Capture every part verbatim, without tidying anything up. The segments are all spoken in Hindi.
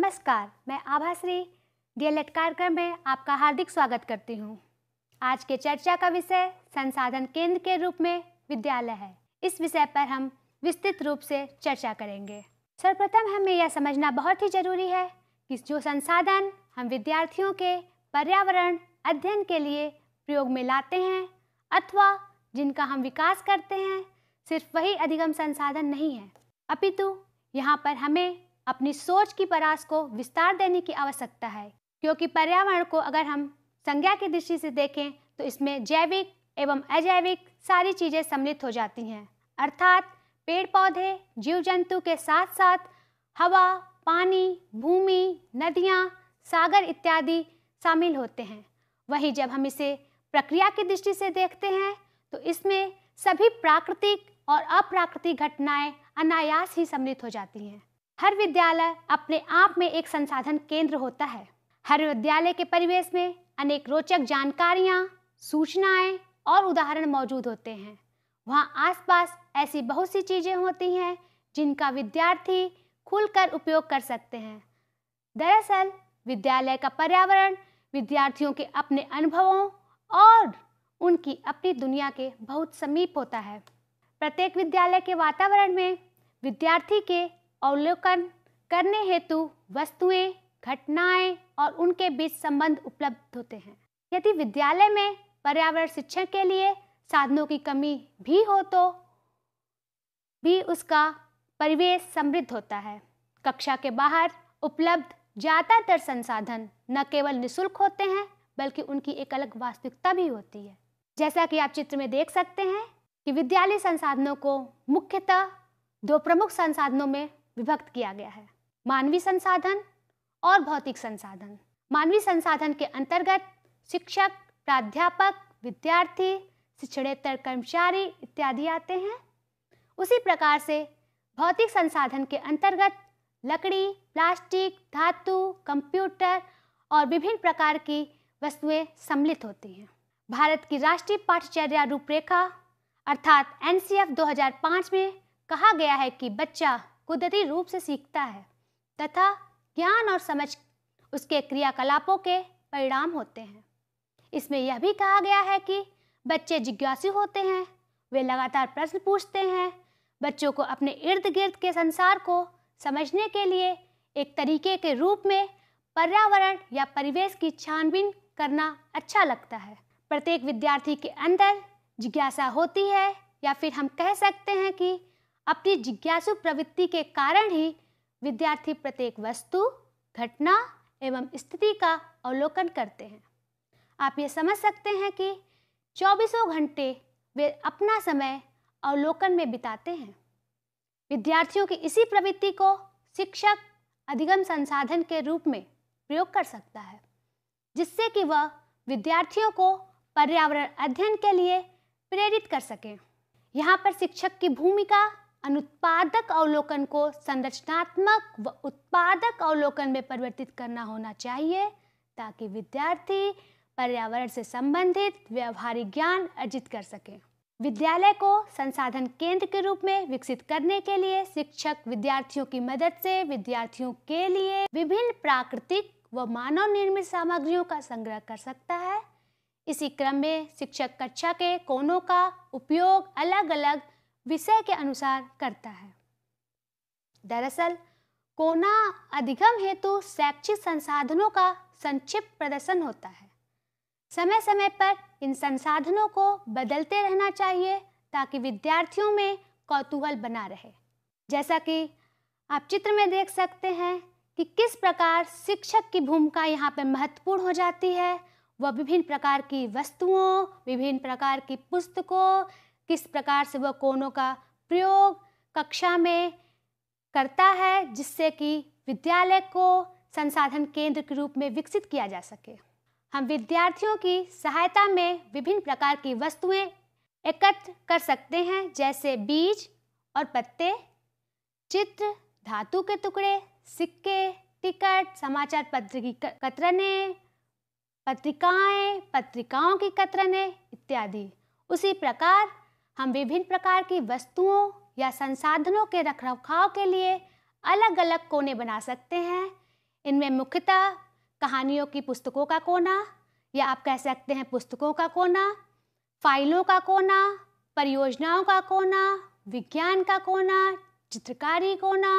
नमस्कार, मैं आभाश्री डीएलएड कार्यक्रम में आपका हार्दिक स्वागत करती हूँ। आज के चर्चा का विषय संसाधन केंद्र के रूप में विद्यालय है। इस विषय पर हम विस्तृत रूप से चर्चा करेंगे। सर्वप्रथम हमें यह समझना बहुत ही जरूरी है कि जो संसाधन हम विद्यार्थियों के पर्यावरण अध्ययन के लिए प्रयोग में लाते हैं अथवा जिनका हम विकास करते हैं, सिर्फ वही अधिगम संसाधन नहीं है, अपितु यहाँ पर हमें अपनी सोच की परास को विस्तार देने की आवश्यकता है। क्योंकि पर्यावरण को अगर हम संज्ञा की दृष्टि से देखें तो इसमें जैविक एवं अजैविक सारी चीज़ें सम्मिलित हो जाती हैं, अर्थात पेड़ पौधे, जीव जंतु के साथ साथ हवा, पानी, भूमि, नदियाँ, सागर इत्यादि शामिल होते हैं। वहीं जब हम इसे प्रक्रिया की दृष्टि से देखते हैं तो इसमें सभी प्राकृतिक और अप्राकृतिक घटनाएं अनायास ही सम्मिलित हो जाती हैं। हर विद्यालय अपने आप में एक संसाधन केंद्र होता है। हर विद्यालय के परिवेश में अनेक रोचक जानकारियाँ, सूचनाएं और उदाहरण मौजूद होते हैं। वहाँ आसपास ऐसी बहुत सी चीज़ें होती हैं जिनका विद्यार्थी खुलकर उपयोग कर सकते हैं। दरअसल विद्यालय का पर्यावरण विद्यार्थियों के अपने अनुभवों और उनकी अपनी दुनिया के बहुत समीप होता है। प्रत्येक विद्यालय के वातावरण में विद्यार्थी के अवलोकन करने हेतु वस्तुएं, घटनाएं और उनके बीच संबंध उपलब्ध होते हैं। यदि विद्यालय में पर्यावरण शिक्षण के लिए साधनों की कमी भी हो तो भी उसका परिवेश समृद्ध होता है। कक्षा के बाहर उपलब्ध ज़्यादातर संसाधन न केवल निःशुल्क होते हैं बल्कि उनकी एक अलग वास्तविकता भी होती है। जैसा कि आप चित्र में देख सकते हैं कि विद्यालय संसाधनों को मुख्यतः दो प्रमुख संसाधनों में विभक्त किया गया है, मानवीय संसाधन और भौतिक संसाधन। मानवीय संसाधन के अंतर्गत शिक्षक, प्राध्यापक, विद्यार्थी, शिक्षणेतर कर्मचारी इत्यादि आते हैं। उसी प्रकार से भौतिक संसाधन के अंतर्गत लकड़ी, प्लास्टिक, धातु, कंप्यूटर और विभिन्न प्रकार की वस्तुएं सम्मिलित होती हैं। भारत की राष्ट्रीय पाठ्यचर्या रूपरेखा अर्थात एन सी एफ दो हज़ार पाँच में कहा गया है कि बच्चा कुदरती रूप से सीखता है तथा ज्ञान और समझ उसके क्रियाकलापों के परिणाम होते हैं। इसमें यह भी कहा गया है कि बच्चे जिज्ञासु होते हैं, वे लगातार प्रश्न पूछते हैं। बच्चों को अपने इर्द गिर्द के संसार को समझने के लिए एक तरीके के रूप में पर्यावरण या परिवेश की छानबीन करना अच्छा लगता है। प्रत्येक विद्यार्थी के अंदर जिज्ञासा होती है, या फिर हम कह सकते हैं कि अपनी जिज्ञासु प्रवृत्ति के कारण ही विद्यार्थी प्रत्येक वस्तु, घटना एवं स्थिति का अवलोकन करते हैं। आप ये समझ सकते हैं कि चौबीसों घंटे वे अपना समय अवलोकन में बिताते हैं। विद्यार्थियों की इसी प्रवृत्ति को शिक्षक अधिगम संसाधन के रूप में प्रयोग कर सकता है, जिससे कि वह विद्यार्थियों को पर्यावरण अध्ययन के लिए प्रेरित कर सके। यहाँ पर शिक्षक की भूमिका अनुत्पादक अवलोकन को संरचनात्मक व उत्पादक अवलोकन में परिवर्तित करना होना चाहिए, ताकि विद्यार्थी पर्यावरण से संबंधित व्यावहारिक ज्ञान अर्जित कर सके। विद्यालय को संसाधन केंद्र के रूप में विकसित करने के लिए शिक्षक विद्यार्थियों की मदद से विद्यार्थियों के लिए विभिन्न प्राकृतिक व मानव निर्मित सामग्रियों का संग्रह कर सकता है। इसी क्रम में शिक्षक कक्षा के कोनों का उपयोग अलग अलग विषय के अनुसार करता है। दरअसल कोना अधिगम हेतु शैक्षिक संसाधनों का संक्षिप्त प्रदर्शन होता है। समय समय पर इन संसाधनों को बदलते रहना चाहिए ताकि विद्यार्थियों में कौतूहल बना रहे। जैसा कि आप चित्र में देख सकते हैं कि किस प्रकार शिक्षक की भूमिका यहाँ पर महत्वपूर्ण हो जाती है। वह विभिन्न प्रकार की वस्तुओं, विभिन्न प्रकार की पुस्तकों, किस प्रकार से वह कोनों का प्रयोग कक्षा में करता है, जिससे कि विद्यालय को संसाधन केंद्र के रूप में विकसित किया जा सके। हम विद्यार्थियों की सहायता में विभिन्न प्रकार की वस्तुएं एकत्र कर सकते हैं, जैसे बीज और पत्ते, चित्र, धातु के टुकड़े, सिक्के, टिकट, समाचार पत्र की कतरनें, पत्रिकाएं, पत्रिकाओं की कतरनें इत्यादि। उसी प्रकार हम विभिन्न प्रकार की वस्तुओं या संसाधनों के रखरखाव के लिए अलग अलग कोने बना सकते हैं। इनमें मुख्यतः कहानियों की पुस्तकों का कोना, या आप कह सकते हैं पुस्तकों का कोना, फाइलों का कोना, परियोजनाओं का कोना, विज्ञान का कोना, चित्रकारी कोना,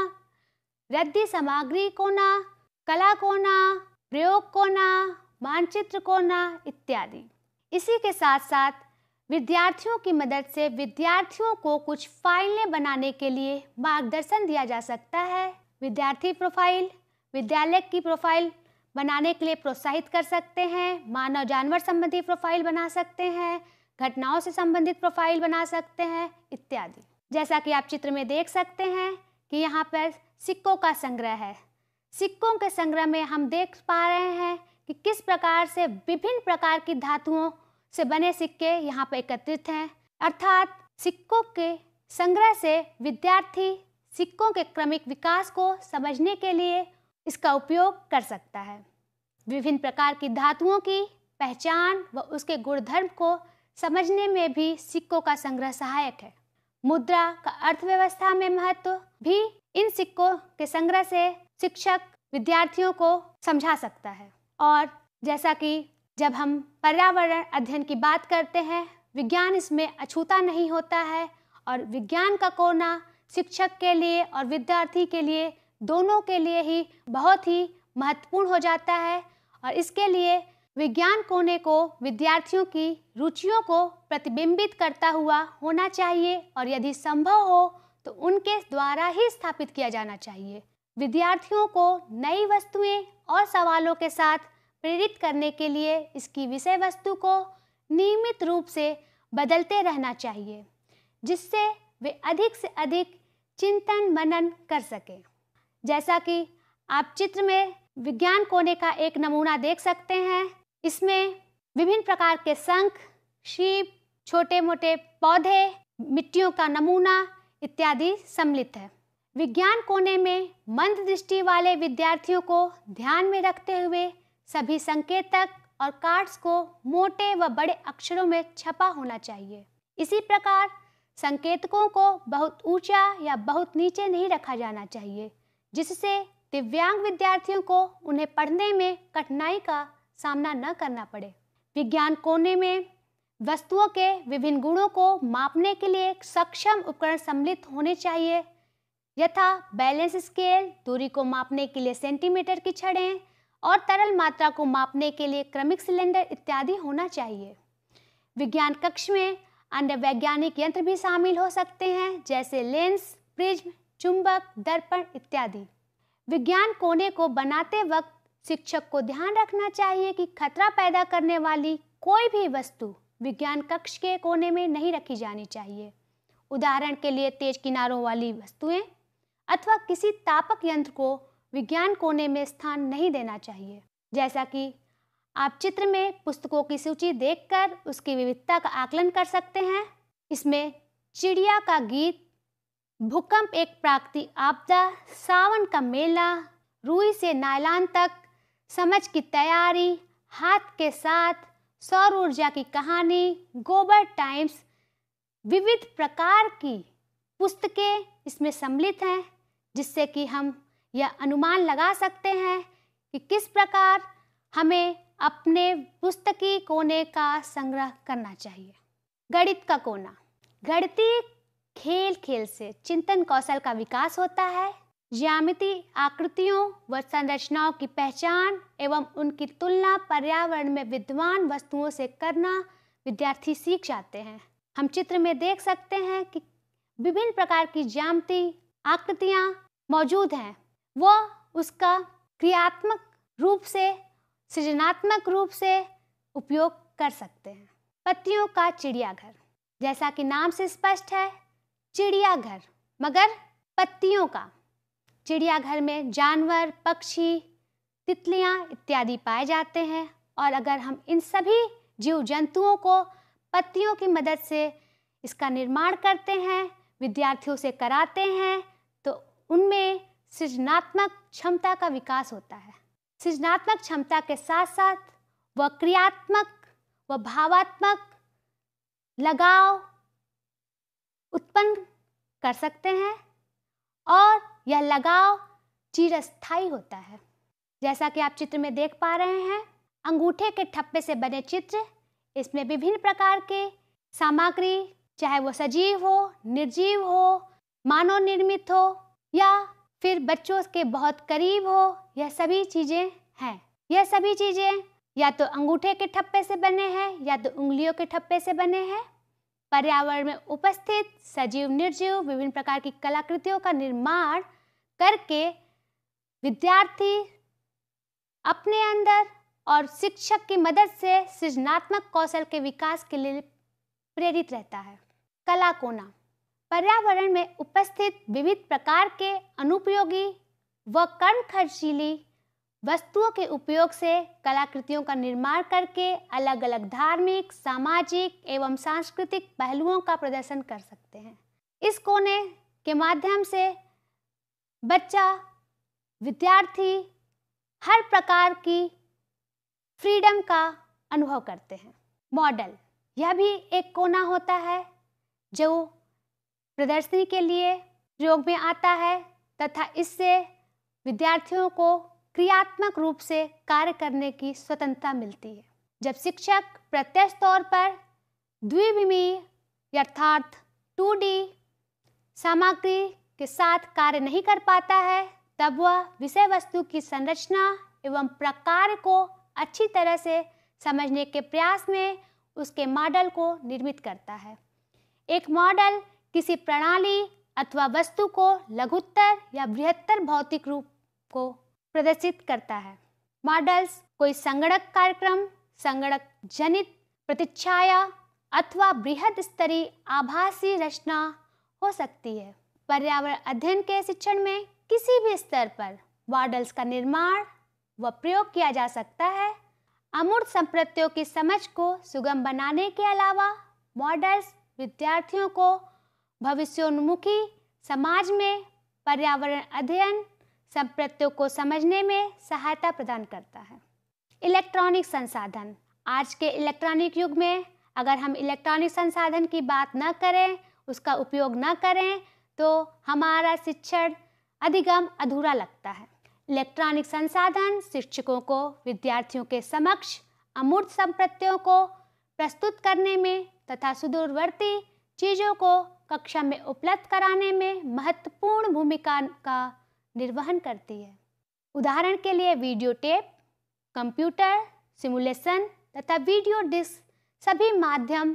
रद्दी सामग्री कोना, कला कोना, प्रयोग कोना, मानचित्र कोना इत्यादि। इसी के साथ साथ विद्यार्थियों की मदद से विद्यार्थियों को कुछ फाइलें बनाने के लिए मार्गदर्शन दिया जा सकता है। विद्यार्थी प्रोफाइल, विद्यालय की प्रोफाइल बनाने के लिए प्रोत्साहित कर सकते हैं। मानव जानवर संबंधी प्रोफाइल बना सकते हैं, घटनाओं से संबंधित प्रोफाइल बना सकते हैं इत्यादि। जैसा कि आप चित्र में देख सकते हैं कि यहाँ पर सिक्कों का संग्रह है। सिक्कों के संग्रह में हम देख पा रहे हैं कि किस प्रकार से विभिन्न प्रकार की धातुओं से बने सिक्के यहाँ पर एकत्रित हैं। अर्थात सिक्कों के संग्रह से विद्यार्थी सिक्कों के क्रमिक विकास को समझने के लिए इसका उपयोग कर सकता है। विभिन्न प्रकार की धातुओं की पहचान व उसके गुणधर्म को समझने में भी सिक्कों का संग्रह सहायक है। मुद्रा का अर्थव्यवस्था में महत्व भी इन सिक्कों के संग्रह से शिक्षक विद्यार्थियों को समझा सकता है। और जैसा कि जब हम पर्यावरण अध्ययन की बात करते हैं, विज्ञान इसमें अछूता नहीं होता है और विज्ञान का कोना शिक्षक के लिए और विद्यार्थी के लिए दोनों के लिए ही बहुत ही महत्वपूर्ण हो जाता है। और इसके लिए विज्ञान कोने को विद्यार्थियों की रुचियों को प्रतिबिंबित करता हुआ होना चाहिए और यदि संभव हो तो उनके द्वारा ही स्थापित किया जाना चाहिए। विद्यार्थियों को नई वस्तुएं और सवालों के साथ प्रेरित करने के लिए इसकी विषय वस्तु को नियमित रूप से बदलते रहना चाहिए, जिससे वे अधिक से अधिक चिंतन मनन कर सकें। जैसा कि आप चित्र में विज्ञान कोने का एक नमूना देख सकते हैं, इसमें विभिन्न प्रकार के शंख, शीप, छोटे मोटे पौधे, मिट्टियों का नमूना इत्यादि सम्मिलित है। विज्ञान कोने में मंद दृष्टि वाले विद्यार्थियों को ध्यान में रखते हुए सभी संकेतक और कार्ड्स को मोटे व बड़े अक्षरों में छपा होना चाहिए। इसी प्रकार संकेतकों को बहुत ऊंचा या बहुत नीचे नहीं रखा जाना चाहिए, जिससे दिव्यांग विद्यार्थियों को उन्हें पढ़ने में कठिनाई का सामना न करना पड़े। विज्ञान कोने में वस्तुओं के विभिन्न गुणों को मापने के लिए एक सक्षम उपकरण सम्मिलित होने चाहिए, यथा बैलेंस स्केल, दूरी को मापने के लिए सेंटीमीटर की छड़ें और तरल मात्रा को मापने के लिए क्रमिक सिलेंडर इत्यादि होना चाहिए। विज्ञान कक्ष में अन्य वैज्ञानिक यंत्र भी शामिल हो सकते हैं, जैसे लेंस, प्रिज्म, चुंबक, दर्पण इत्यादि। विज्ञान कोने को बनाते वक्त शिक्षक को ध्यान रखना चाहिए कि खतरा पैदा करने वाली कोई भी वस्तु विज्ञान कक्ष के कोने में नहीं रखी जानी चाहिए। उदाहरण के लिए तेज किनारों वाली वस्तुएं अथवा किसी तापक यंत्र को विज्ञान कोने में स्थान नहीं देना चाहिए। जैसा कि आप चित्र में पुस्तकों की सूची देखकर उसकी विविधता का आकलन कर सकते हैं। इसमें चिड़िया का गीत, भूकंप एक प्राकृतिक आपदा, सावन का मेला, रुई से नायलॉन तक, समझ की तैयारी, हाथ के साथ, सौर ऊर्जा की कहानी, गोबर टाइम्स, विविध प्रकार की पुस्तकें इसमें सम्मिलित हैं, जिससे कि हम यह अनुमान लगा सकते हैं कि किस प्रकार हमें अपने पुस्तकीय कोने का संग्रह करना चाहिए। गणित का कोना। गणितीय खेल खेल से चिंतन कौशल का विकास होता है। ज्यामितीय आकृतियों व संरचनाओं की पहचान एवं उनकी तुलना पर्यावरण में विद्यमान वस्तुओं से करना विद्यार्थी सीख जाते हैं। हम चित्र में देख सकते हैं कि विभिन्न प्रकार की ज्यामितीय आकृतियाँ मौजूद हैं, वो उसका क्रियात्मक रूप से, सृजनात्मक रूप से उपयोग कर सकते हैं। पत्तियों का चिड़ियाघर। जैसा कि नाम से स्पष्ट है, चिड़ियाघर, मगर पत्तियों का। चिड़ियाघर में जानवर, पक्षी, तितलियां इत्यादि पाए जाते हैं और अगर हम इन सभी जीव जंतुओं को पत्तियों की मदद से इसका निर्माण करते हैं, विद्यार्थियों से कराते हैं, तो उनमें सृजनात्मक क्षमता का विकास होता है। सृजनात्मक क्षमता के साथ साथ वह क्रियात्मक व भावात्मक लगाव उत्पन्न कर सकते हैं और यह लगाव चिरस्थायी होता है। जैसा कि आप चित्र में देख पा रहे हैं, अंगूठे के ठप्पे से बने चित्र। इसमें विभिन्न प्रकार के सामग्री, चाहे वो सजीव हो, निर्जीव हो, मानव निर्मित हो या फिर बच्चों के बहुत करीब हो, यह सभी चीज़ें हैं। यह सभी चीज़ें या तो अंगूठे के ठप्पे से बने हैं या तो उंगलियों के ठप्पे से बने हैं। पर्यावरण में उपस्थित सजीव, निर्जीव विभिन्न प्रकार की कलाकृतियों का निर्माण करके विद्यार्थी अपने अंदर और शिक्षक की मदद से सृजनात्मक कौशल के विकास के लिए प्रेरित रहता है। कला कोना पर्यावरण में उपस्थित विविध प्रकार के अनुपयोगी व कम खर्चीली वस्तुओं के उपयोग से कलाकृतियों का निर्माण करके अलग अलग धार्मिक, सामाजिक एवं सांस्कृतिक पहलुओं का प्रदर्शन कर सकते हैं। इस कोने के माध्यम से बच्चा, विद्यार्थी हर प्रकार की फ्रीडम का अनुभव करते हैं। मॉडल, यह भी एक कोना होता है जो प्रदर्शनी के लिए प्रयोग में आता है तथा इससे विद्यार्थियों को क्रियात्मक रूप से कार्य करने की स्वतंत्रता मिलती है। जब शिक्षक प्रत्यक्ष तौर पर द्विविमीय अर्थात टू डी सामग्री के साथ कार्य नहीं कर पाता है, तब वह विषय वस्तु की संरचना एवं प्रकार को अच्छी तरह से समझने के प्रयास में उसके मॉडल को निर्मित करता है। एक मॉडल किसी प्रणाली अथवा वस्तु को लघुत्तर या बृहत्तर भौतिक रूप को प्रदर्शित करता है। मॉडल्स कोई संगणक कार्यक्रम, संगणक जनित प्रतिच्छाया अथवा बृहद स्तरीय आभासी रचना हो सकती है। पर्यावरण अध्ययन के शिक्षण में किसी भी स्तर पर मॉडल्स का निर्माण व प्रयोग किया जा सकता है। अमूर्त संप्रत्यों की समझ को सुगम बनाने के अलावा मॉडल्स विद्यार्थियों को भविष्योन्मुखी समाज में पर्यावरण अध्ययन संप्रत्यों को समझने में सहायता प्रदान करता है। इलेक्ट्रॉनिक संसाधन, आज के इलेक्ट्रॉनिक युग में अगर हम इलेक्ट्रॉनिक संसाधन की बात न करें, उसका उपयोग न करें, तो हमारा शिक्षण अधिगम अधूरा लगता है। इलेक्ट्रॉनिक संसाधन शिक्षकों को विद्यार्थियों के समक्ष अमूर्त संप्रत्यों को प्रस्तुत करने में तथा सुदूरवर्ती चीज़ों को कक्षा में उपलब्ध कराने में महत्वपूर्ण भूमिका का निर्वहन करती है। उदाहरण के लिए वीडियो टेप, कंप्यूटर, सिमुलेशन तथा वीडियो डिस्क सभी माध्यम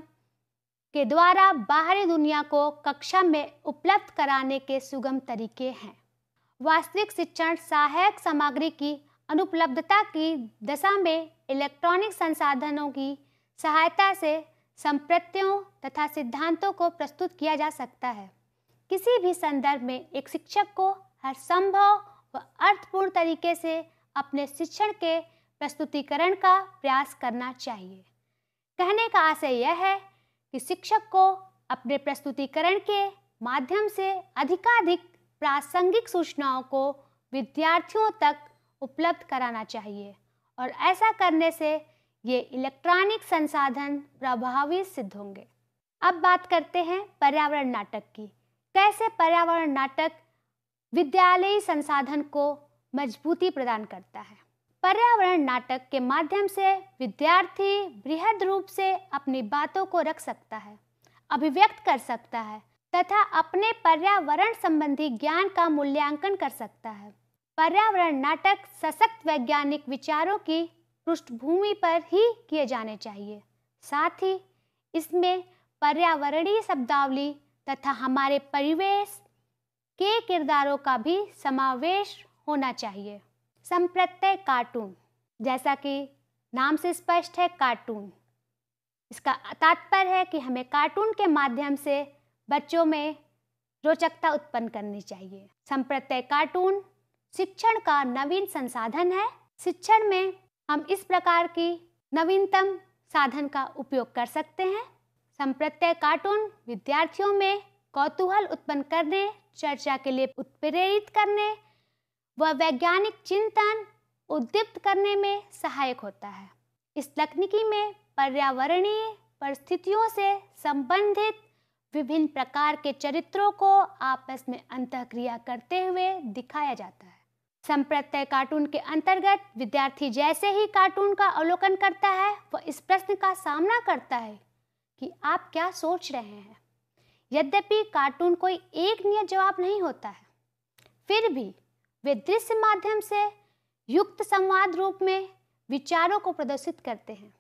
के द्वारा बाहरी दुनिया को कक्षा में उपलब्ध कराने के सुगम तरीके हैं। वास्तविक शिक्षण सहायक सामग्री की अनुपलब्धता की दशा में इलेक्ट्रॉनिक संसाधनों की सहायता से संप्रत्यों तथा सिद्धांतों को प्रस्तुत किया जा सकता है। किसी भी संदर्भ में एक शिक्षक को हर संभव व अर्थपूर्ण तरीके से अपने शिक्षण के प्रस्तुतिकरण का प्रयास करना चाहिए। कहने का आशय यह है कि शिक्षक को अपने प्रस्तुतिकरण के माध्यम से अधिकाधिक प्रासंगिक सूचनाओं को विद्यार्थियों तक उपलब्ध कराना चाहिए और ऐसा करने से ये इलेक्ट्रॉनिक संसाधन प्रभावी सिद्ध होंगे। अब बात करते हैं पर्यावरण नाटक की। कैसे पर्यावरण नाटक विद्यालयी संसाधन को मजबूती प्रदान करता है। पर्यावरण नाटक के माध्यम से विद्यार्थी बृहद रूप से अपनी बातों को रख सकता है, अभिव्यक्त कर सकता है तथा अपने पर्यावरण संबंधी ज्ञान का मूल्यांकन कर सकता है। पर्यावरण नाटक सशक्त वैज्ञानिक विचारों की पृष्ठभूमि पर ही किए जाने चाहिए। साथ ही इसमें पर्यावरणीय शब्दावली तथा हमारे परिवेश के किरदारों का भी समावेश होना चाहिए। संप्रत्यय कार्टून, जैसा कि नाम से स्पष्ट है, कार्टून, इसका तात्पर्य है कि हमें कार्टून के माध्यम से बच्चों में रोचकता उत्पन्न करनी चाहिए। संप्रत्यय कार्टून शिक्षण का नवीन संसाधन है। शिक्षण में हम इस प्रकार की नवीनतम साधन का उपयोग कर सकते हैं। संप्रत्यय कार्टून विद्यार्थियों में कौतूहल उत्पन्न करने, चर्चा के लिए उत्प्रेरित करने व वैज्ञानिक चिंतन उद्दीप्त करने में सहायक होता है। इस तकनीकी में पर्यावरणीय परिस्थितियों से संबंधित विभिन्न प्रकार के चरित्रों को आपस में अंतःक्रिया करते हुए दिखाया जाता है। संप्रत्यय कार्टून के अंतर्गत विद्यार्थी जैसे ही कार्टून का अवलोकन करता है वह इस प्रश्न का सामना करता है कि आप क्या सोच रहे हैं। यद्यपि कार्टून कोई एक नियत जवाब नहीं होता है, फिर भी वे दृश्य माध्यम से युक्त संवाद रूप में विचारों को प्रदर्शित करते हैं।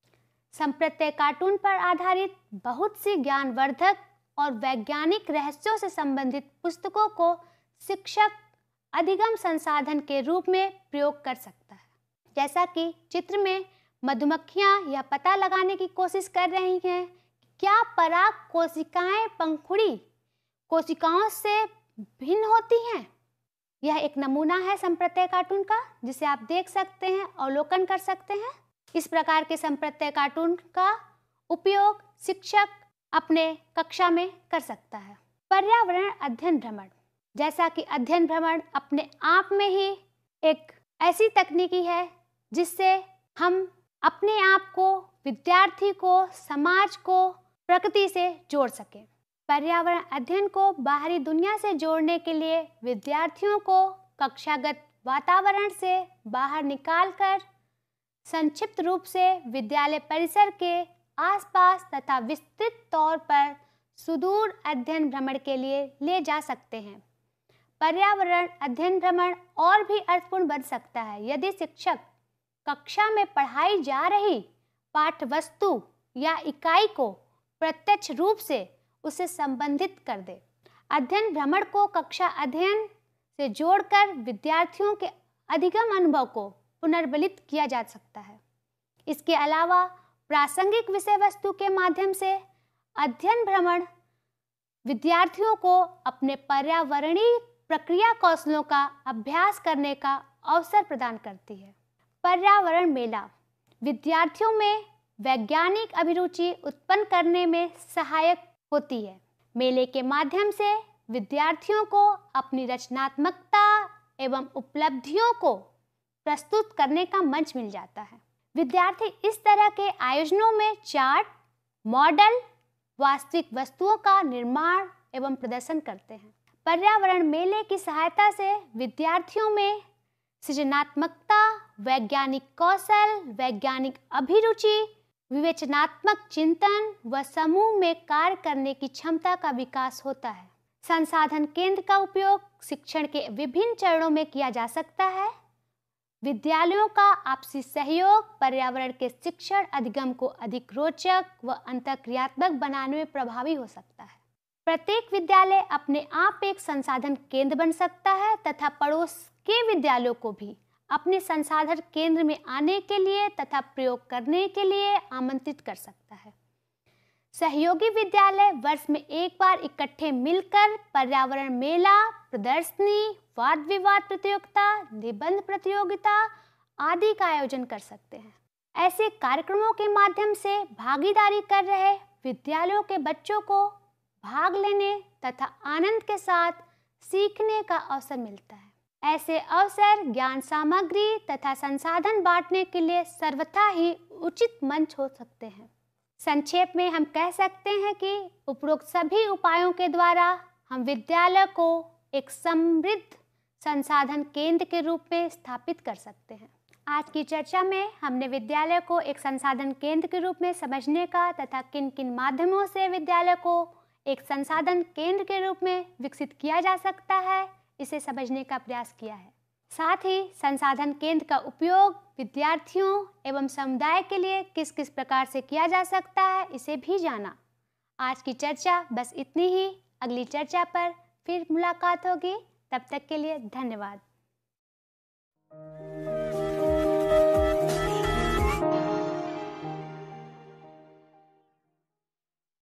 संप्रत्यय कार्टून पर आधारित बहुत सी ज्ञानवर्धक और वैज्ञानिक रहस्यों से संबंधित पुस्तकों को शिक्षक अधिगम संसाधन के रूप में प्रयोग कर सकता है। जैसा कि चित्र में मधुमक्खियां यह पता लगाने की कोशिश कर रही हैं क्या पराग कोशिकाएं पंखुड़ी कोशिकाओं से भिन्न होती हैं। यह एक नमूना है संप्रत्यय कार्टून का, जिसे आप देख सकते हैं, अवलोकन कर सकते हैं। इस प्रकार के संप्रत्यय कार्टून का उपयोग शिक्षक अपने कक्षा में कर सकता है। पर्यावरण अध्ययन भ्रमण, जैसा कि अध्ययन भ्रमण अपने आप में ही एक ऐसी तकनीकी है जिससे हम अपने आप को, विद्यार्थी को, समाज को प्रकृति से जोड़ सकें। पर्यावरण अध्ययन को बाहरी दुनिया से जोड़ने के लिए विद्यार्थियों को कक्षागत वातावरण से बाहर निकालकर संक्षिप्त रूप से विद्यालय परिसर के आसपास तथा विस्तृत तौर पर सुदूर अध्ययन भ्रमण के लिए ले जा सकते हैं। पर्यावरण अध्ययन भ्रमण और भी अर्थपूर्ण बन सकता है यदि शिक्षक कक्षा में पढ़ाई जा रही पाठ्य वस्तु या इकाई को प्रत्यक्ष रूप से उसे संबंधित कर दे। अध्ययन भ्रमण को कक्षा अध्ययन से जोड़कर विद्यार्थियों के अधिगम अनुभव को पुनर्बलित किया जा सकता है। इसके अलावा प्रासंगिक विषय वस्तु के माध्यम से अध्ययन भ्रमण विद्यार्थियों को अपने पर्यावरणीय प्रक्रिया कौशलों का अभ्यास करने का अवसर प्रदान करती है। पर्यावरण मेला विद्यार्थियों में वैज्ञानिक अभिरुचि उत्पन्न करने में सहायक होती है। मेले के माध्यम से विद्यार्थियों को अपनी रचनात्मकता एवं उपलब्धियों को प्रस्तुत करने का मंच मिल जाता है। विद्यार्थी इस तरह के आयोजनों में चार्ट, मॉडल, वास्तविक वस्तुओं का निर्माण एवं प्रदर्शन करते हैं। पर्यावरण मेले की सहायता से विद्यार्थियों में सृजनात्मकता, वैज्ञानिक कौशल, वैज्ञानिक अभिरुचि, विवेचनात्मक चिंतन व समूह में कार्य करने की क्षमता का विकास होता है। संसाधन केंद्र का उपयोग शिक्षण के विभिन्न चरणों में किया जा सकता है। विद्यालयों का आपसी सहयोग पर्यावरण के शिक्षण अधिगम को अधिक रोचक व अंतःक्रियात्मक बनाने में प्रभावी हो सकता है। प्रत्येक विद्यालय अपने आप एक संसाधन केंद्र बन सकता है तथा पड़ोस के विद्यालयों को भी अपने संसाधन केंद्र में आने के लिए तथा प्रयोग करने के लिए आमंत्रित कर सकता है। सहयोगी विद्यालय वर्ष में एक बार इकट्ठे मिलकर पर्यावरण मेला, प्रदर्शनी, वाद विवाद प्रतियोगिता, निबंध प्रतियोगिता आदि का आयोजन कर सकते हैं। ऐसे कार्यक्रमों के माध्यम से भागीदारी कर रहे विद्यालयों के बच्चों को भाग लेने तथा आनंद के साथ सीखने का अवसर मिलता है। ऐसे अवसर ज्ञान सामग्री तथा संसाधन बांटने के लिए सर्वथा ही उचित मंच हो सकते हैं। संक्षेप में हम कह सकते हैं कि उपरोक्त सभी उपायों के द्वारा हम विद्यालय को एक समृद्ध संसाधन केंद्र के रूप में स्थापित कर सकते हैं। आज की चर्चा में हमने विद्यालय को एक संसाधन केंद्र के रूप में समझने का तथा किन किन माध्यमों से विद्यालय को एक संसाधन केंद्र के रूप में विकसित किया जा सकता है, इसे समझने का प्रयास किया है। साथ ही संसाधन केंद्र का उपयोग विद्यार्थियों एवं समुदाय के लिए किस किस प्रकार से किया जा सकता है, इसे भी जाना। आज की चर्चा बस इतनी ही। अगली चर्चा पर फिर मुलाकात होगी। तब तक के लिए धन्यवाद।